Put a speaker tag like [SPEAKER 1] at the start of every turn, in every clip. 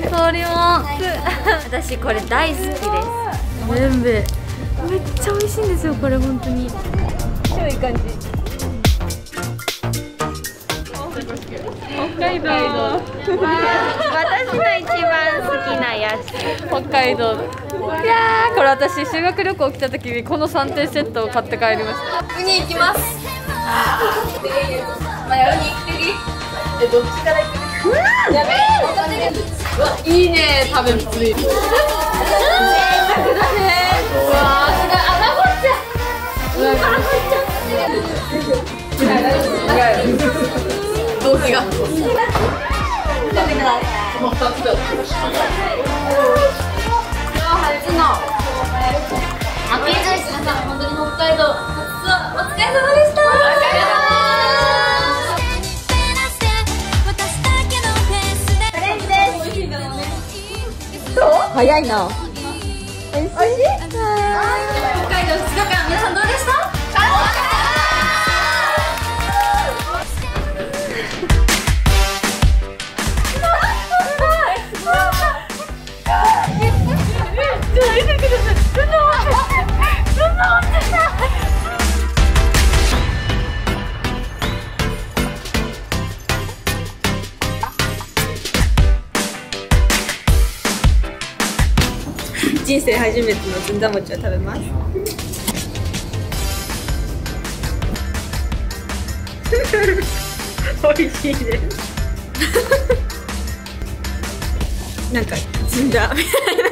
[SPEAKER 1] 香りも私これ大好きです。全部めっちゃ美味しいんですよこれ本当に。超いい感じ。北海道。私の一番好きなやつ。北海道。いやーこれ私修学旅行来た時にこの3点セットを買って帰りました。ウニ行きます。ウニ行ってき。どっちから行く？やべえ。いいね食べっぷり。贅沢だね。うわーすごいアナゴっちゃ。動機が。初の秋寿司さん、本当に北海道初お疲れ様でした。チャレンジです。どう？早いな。おいしい？北海道2日間皆さんどうでした？人生初めてのずんだ餅を食べます。美味しいです。なんかずんだみたいな。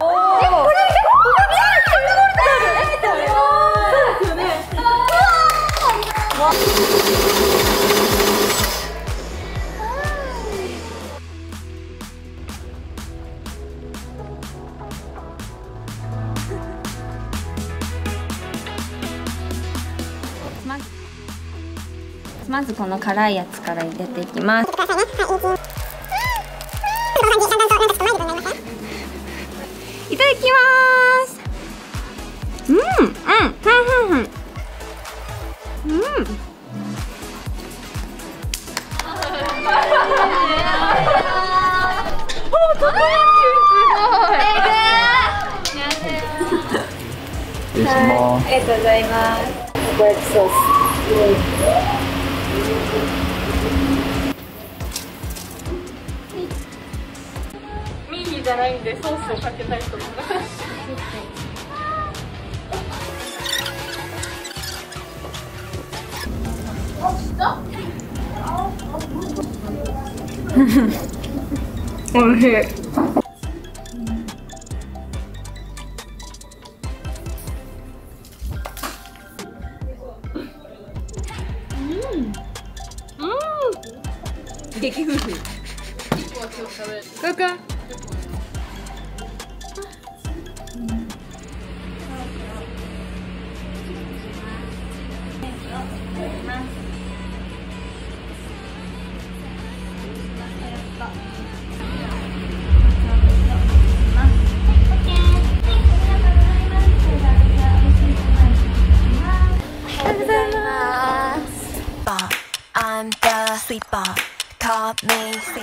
[SPEAKER 1] まずこの辛いやつから入れていきます。いただきます。ありがとうございます。ホワイトソース。ミーじゃないんでソースをかけたいと思います。おいしい。激夫婦。カカ。I'm the sleeper. Call me sleeper.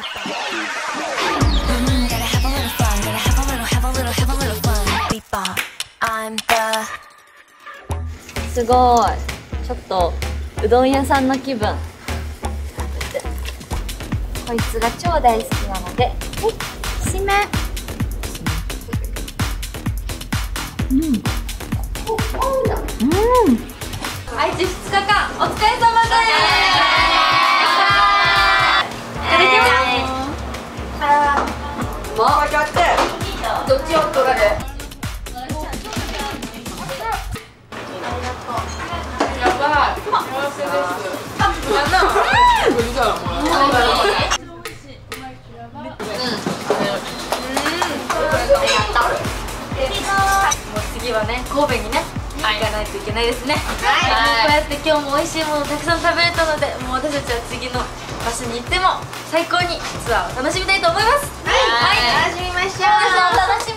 [SPEAKER 1] Gotta have a little fun. Gotta have a little fun. Sleeper. I'm the. すごい。ちょっとうどん屋さんの気分。こいつが超大好きなので、はい、締め。愛知2日間お疲れ様です。いただきます。もう分かって。どっちを取られ。やばい。幸せです。やな。もう次はね、神戸にね。行かないといけないですね。こうやって今日も美味しいものをたくさん食べれたので、もう私たちは次の場所に行っても最高にツアーを楽しみたいと思います。はい、楽しみましょう。皆さんお楽しみに。